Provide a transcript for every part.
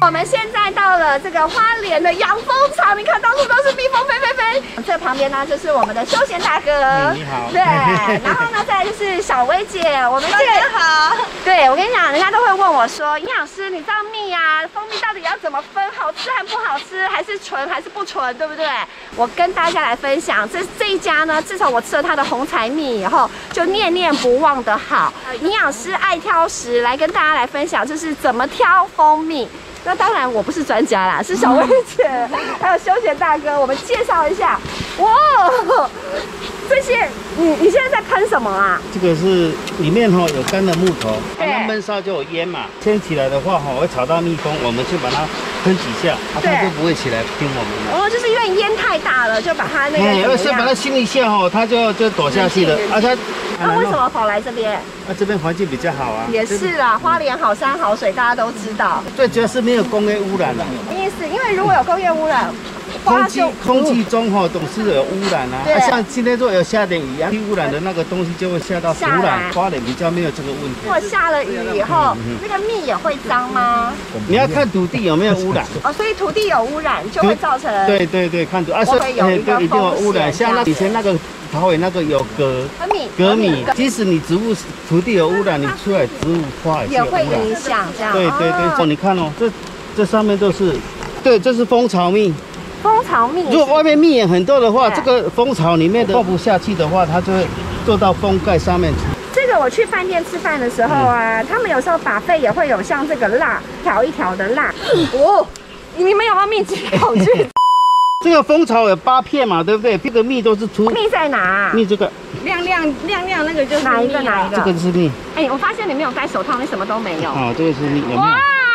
我们现在到了这个花莲的养蜂场，你看到处都是蜜蜂飞飞飞。这旁边呢就是我们的休闲大哥， 你好。 对，然后呢再来就是小薇姐，我们这个好。 对，我跟你讲，人家都会问我说，营养师，你知道蜜啊，蜂蜜到底要怎么分，好吃和不好吃，还是纯还是不纯，对不对？我跟大家来分享，这一家呢，自从我吃了它的红柴蜜以后，就念念不忘的好。营养师爱挑食，来跟大家来分享，就是怎么挑蜂蜜。那当然我不是专家啦，是小薇姐还有休闲大哥，我们介绍一下。哇，这些你现在在喷什么啊？ 这个是里面有干的木头， 对那闷烧就有烟嘛，掀起来的话会吵到蜜蜂，我们就把它喷几下，它就不会起来叮我们了。 哦，就是因为烟太大了，就把它那个先把它熏一下它就躲下去了。 那为什么跑来这边？ 这边环境比较好啊。 也是啦，花莲好山好水，大家都知道。 最主要是没有工业污染了。 意思，因为如果有工业污染， 空气中总是有污染啊。像今天如果有下点雨啊，污染的那个东西就会下到土壤，花莲比较没有这个问题。 如果下了雨以后，那个蜜也会脏吗？ 你要看土地有没有污染。 哦，所以土地有污染就会造成。 对，看土会有一个一定有污染。像以前那个桃园那个有革米，即使你植物土地有污染，你出来植物花也会影响这样。 对，你看这上面都是，对，这是蜂巢蜜。 蜂巢蜜， 如果外面蜜也很多的话，这个蜂巢里面的放不下去的话，它就会做到蜂盖上面去。 这个我去饭店吃饭的时候啊，他们有时候buffet也会有像这个蜡，一条一条的蜡。哦，你们有没有密集恐惧？ 这个蜂巢有8片嘛，对不对？这个蜜都是出。 蜜在哪？ 蜜这个亮那个就是哪一个？ 这个是蜜。 哎，我发现你没有戴手套，你什么都没有。 哦，这个是蜜，有没有？ 哇！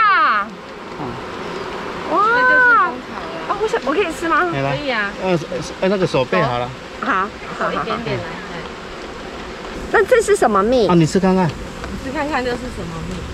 我可以吃吗？ 可以啊。 那个手背好了。 好， 一点点来。 那这是什么蜜？ 你吃看看。 你吃看看这是什么蜜？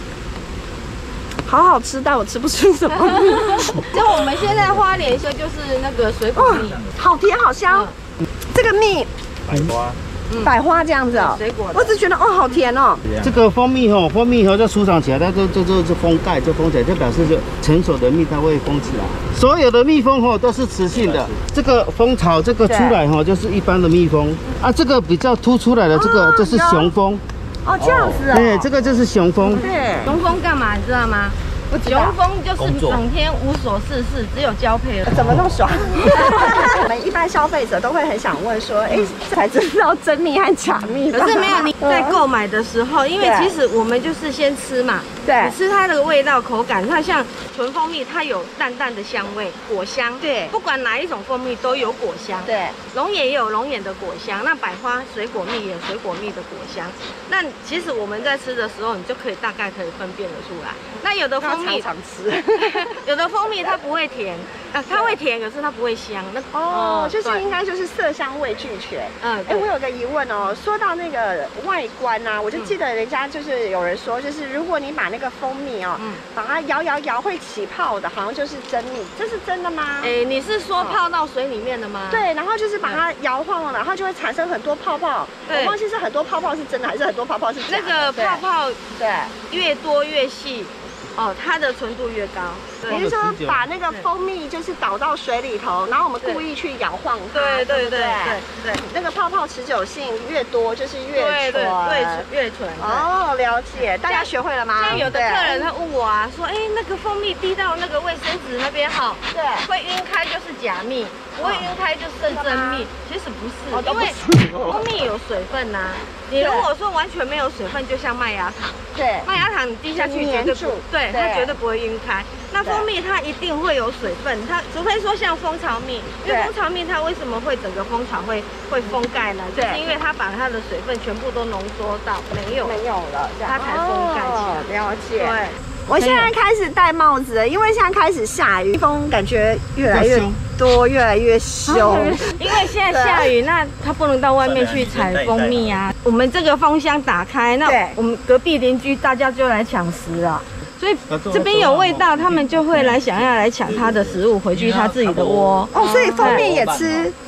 好好吃，但我吃不出什么蜜。 就我们现在花莲说就是那个水果蜜， 好甜好香。这个蜜，百花这样子哦， 水果。 我只觉得好甜哦。 这个蜂蜜就舒长起来，它就是封盖就封起来，就表示就成熟的蜜它会封起来。所有的蜜蜂都是雌性的，这个蜂巢这个出来就是一般的蜜蜂啊，这个比较凸出来的这是雄蜂。 哦，这样子啊。 对，这个就是雄蜂。 对，雄蜂干嘛你知道吗？雄蜂就是整天无所事事，只有交配了。 怎么那么爽？我们一般消费者都会很想问说，才知道真蜜和假蜜。 可是没有，你在购买的时候，因为其实我们就是先吃嘛， 对， 你吃它的味道、口感。它像纯蜂蜜，它有淡淡的香味，果香。 对， 不管哪一种蜂蜜都有果香。 对， 龙眼也有龙眼的果香，那百花水果蜜也有水果蜜的果香。那其实我们在吃的时候，你就大概可以分辨得出来。那有的蜂蜜常吃， 有的蜂蜜它不会甜，它会甜，可是它不会香。 就是应该就是色香味俱全。我有个疑问哦，说到那个外观啊，我就记得人家就是有人说，就是如果你把那个蜂蜜把它摇会起泡的，好像就是真蜜，这是真的吗？ 你是说泡到水里面的吗？ 对，然后就是把它摇晃了，然后就会产生很多泡泡。我忘记是很多泡泡是真的，还是很多泡泡是假的。 那个泡泡对越多越细。它的纯度越高。 你是说把那个蜂蜜就是倒到水里头，然后我们故意去摇晃它，对，那个泡泡持久性越多就是越纯， 越纯。 哦，了解，大家学会了吗？ 像有的客人他问我啊，说那个蜂蜜滴到那个卫生纸那边对，会晕开就是假蜜，不会晕开就是真蜜。其实不是，因为蜂蜜有水分呐。你如果说完全没有水分，就像麦芽糖， 对， 麦芽糖你滴下去绝对不，对，它绝对不会晕开。那蜂蜜它一定会有水分，它除非说像蜂巢蜜，因为蜂巢蜜它为什么会整个蜂巢会封盖呢？就是因为它把它的水分全部都浓缩到没有了，它才封盖起来。 了解。 对， 我现在开始戴帽子了，因为现在开始下雨，风感觉越来越多，越来越凶。 因为现在下雨，那它不能到外面去采蜂蜜啊。我们这个蜂箱打开，那我们隔壁邻居大家就来抢食了。所以这边有味道，他们就会想要来抢它的食物，回去它自己的窝。 所以蜂蜜也吃。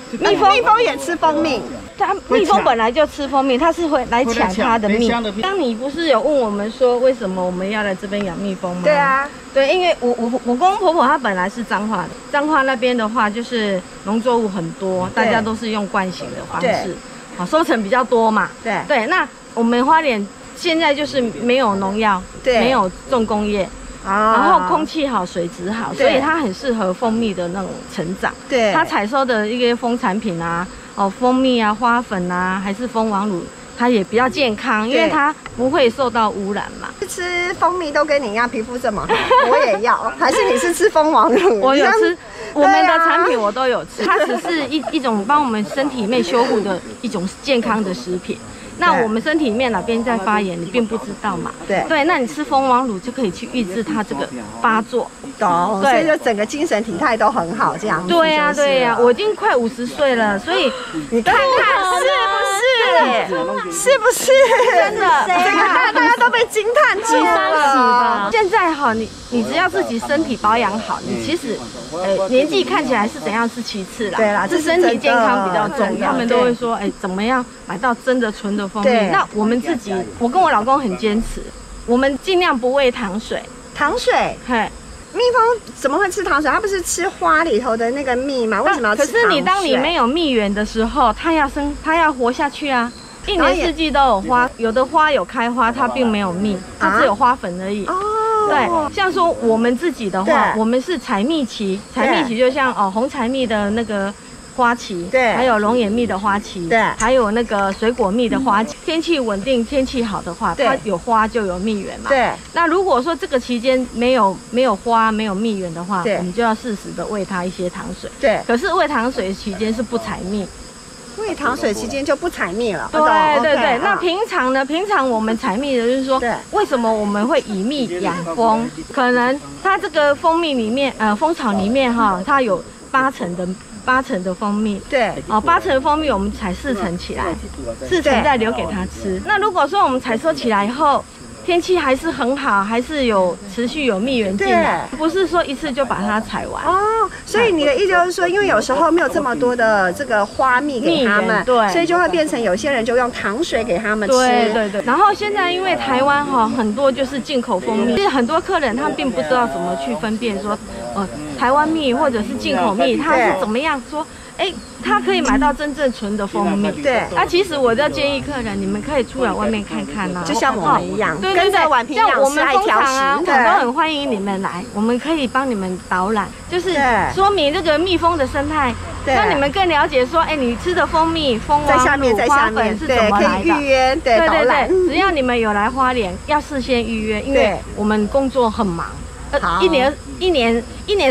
蜜蜂也吃蜂蜜。 蜜蜂本来就吃蜂蜜，它是会来抢它的蜜。当你不是有问我们说为什么我们要来这边养蜜蜂吗？ 对啊， 对，因为我公公婆婆他本来是彰化的，彰化那边的话就是农作物很多，大家都是用惯性的方式，好收成比较多嘛。对，那我们花莲现在就是没有农药，没有重工业。然后空气好，水质好，所以它很适合蜂蜜的那种成长。对，它采收的一些蜂产品啊，蜂蜜啊、花粉啊，还是蜂王乳，它也比较健康，因为它不会受到污染嘛。 吃蜂蜜都跟你一样皮肤这么好，我也要。还是你是吃蜂王乳？ 我有吃，我们的产品我都有吃。它只是一种帮我们身体里面修护的一种健康的食品。那我们身体里面哪边在发炎，你并不知道嘛？对，那你吃蜂王乳就可以去抑制它这个发作。 懂，所以就整个精神体态都很好，这样子。 对呀，我已经快50岁了，所以你看看是不是？真的，大家都被惊叹住了。 现在哈，你只要自己身体保养好，你其实年纪看起来是怎样是其次啦。对啦，是身体健康比较重要。他们都会说，怎么样买到真的纯的蜂蜜？那我们自己，我跟我老公很坚持，我们尽量不喂糖水。 糖水，蜜蜂怎么会吃糖水？它不是吃花里头的那个蜜吗？为什么要吃糖水？ 可是当你没有蜜源的时候，它要活下去啊。一年四季都有花，有的花有开花，它并没有蜜，它只有花粉而已。对，像说我们自己的话，我们是采蜜期，采蜜期就像红柴蜜的那个花期，还有龙眼蜜的花期，还有那个水果蜜的花期。天气稳定、天气好的话，它有花就有蜜源嘛。那如果说这个期间没有花、没有蜜源的话，我们就要适时的喂它一些糖水。可是喂糖水期间是不采蜜。 喂糖水期间就不采蜜了。 对。那平常呢？平常我们采蜜的就是说，为什么我们会以蜜养蜂？可能它这个蜂蜜里面，蜂巢里面哈，它有8成的蜂蜜。8成的蜂蜜我们采4成起来，4成再留给它吃。那如果说我们采收起来以后，天气还是很好，还是持续有蜜源进来，不是说一次就把它采完。 所以你的意思就是说，因为有时候没有这么多的这个花蜜给他们，所以就会变成有些人就用糖水给他们吃。 对。然后现在因为台湾很多就是进口蜂蜜，其实很多客人他们并不知道怎么去分辨说，台湾蜜或者是进口蜜，它是怎么样说。他可以买到真正纯的蜂蜜。那其实我要建议客人，你们可以出来外面看看啊， 就像我们一样， 跟着婉萍养师来挑食，我们都很欢迎你们来，我们可以帮你们导览，就是说明这个蜜蜂的生态，让你们更了解说，你吃的蜂蜜、蜂王乳、花粉是怎么来的。 可以预约，对， 只要你们有来花莲，要事先预约，因为我们工作很忙。一年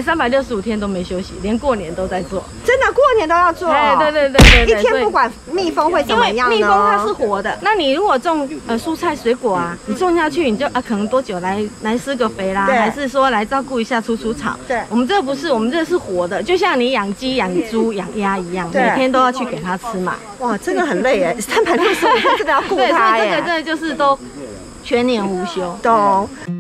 365天都没休息，连过年都在做。真的，过年都要做。对， 一天不管蜜蜂会怎么样呢？ 蜜蜂它是活的。那你如果种蔬菜水果啊，你种下去，你就可能多久来施个肥啦，还是说来照顾一下除草？我们这个不是，我们这个是活的，就像你养鸡、养猪、养鸭一样，每天都要去给它吃嘛。 哇，真的很累耶，365天真的要顾它耶。 这个真的就是都全年无休。 懂。